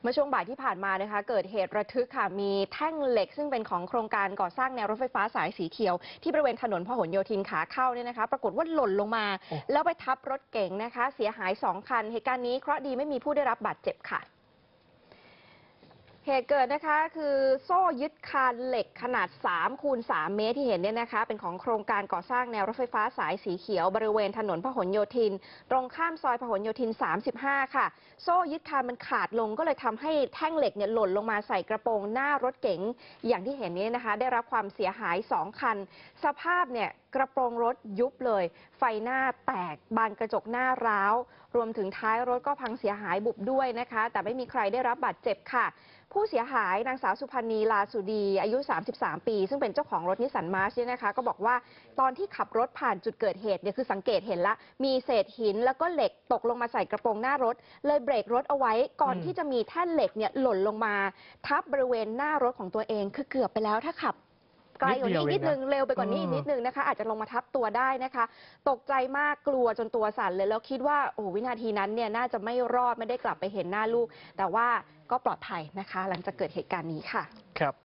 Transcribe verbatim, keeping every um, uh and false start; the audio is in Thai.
เมื่อช่วงบ่ายที่ผ่านมานะคะเกิดเหตุระทึกค่ะมีแท่งเหล็กซึ่งเป็นของโครงการก่อสร้างแนวรถไฟฟ้าสายสีเขียวที่บริเวณถนนพหลโยธินขาเข้าเนี่ยนะคะปรากฏว่าหล่นลงมาแล้วไปทับรถเก๋งนะคะเสียหายสองคันเหตุการณ์นี้เคราะห์ดีไม่มีผู้ได้รับบาดเจ็บค่ะเหตุเกิดนะคะคือโซ่ยึดคานเหล็กขนาดสามคูณสามเมตรที่เห็นเนี่ยนะคะเป็นของโครงการก่อสร้างแนวรถไฟฟ้าสายสีเขียวบริเวณถนนพหลโยธินตรงข้ามซอยพหลโยธินสามสิบห้าค่ะโซ่ยึดคานมันขาดลงก็เลยทำให้แท่งเหล็กเนี่ยหล่นลงมาใส่กระโปรงหน้ารถเก๋งอย่างที่เห็นนี้นะคะได้รับความเสียหายสองคันสภาพเนี่ยกระโปรงรถยุบเลยไฟหน้าแตกบานกระจกหน้าร้าวรวมถึงท้ายรถก็พังเสียหายบุบด้วยนะคะแต่ไม่มีใครได้รับบาดเจ็บค่ะผู้เสียหายนางสาวสุพรรณีลาสุดีอายุสามสิบสามปีซึ่งเป็นเจ้าของรถนิสสันมาร์ชเนี่ยนะคะก็บอกว่าตอนที่ขับรถผ่านจุดเกิดเหตุเนี่ยคือสังเกตเห็นละมีเศษหินแล้วก็เหล็กตกลงมาใส่กระโปรงหน้ารถเลยเบรกรถเอาไว้ก่อนที่จะมีแท่นเหล็กเนี่ยหล่นลงมาทับบริเวณหน้ารถของตัวเองคือเกือบไปแล้วถ้าขับไกลกว่านี้นิดนึงเร็วไปกว่านี้อีกนิดนึงนะคะอาจจะลงมาทับตัวได้นะคะตกใจมากกลัวจนตัวสั่นเลยแล้วคิดว่าโอ้วินาทีนั้นเนี่ยน่าจะไม่รอดไม่ได้กลับไปเห็นหน้าลูกแต่ว่าก็ปลอดภัยนะคะหลังจากเกิดเหตุการณ์นี้ค่ะครับ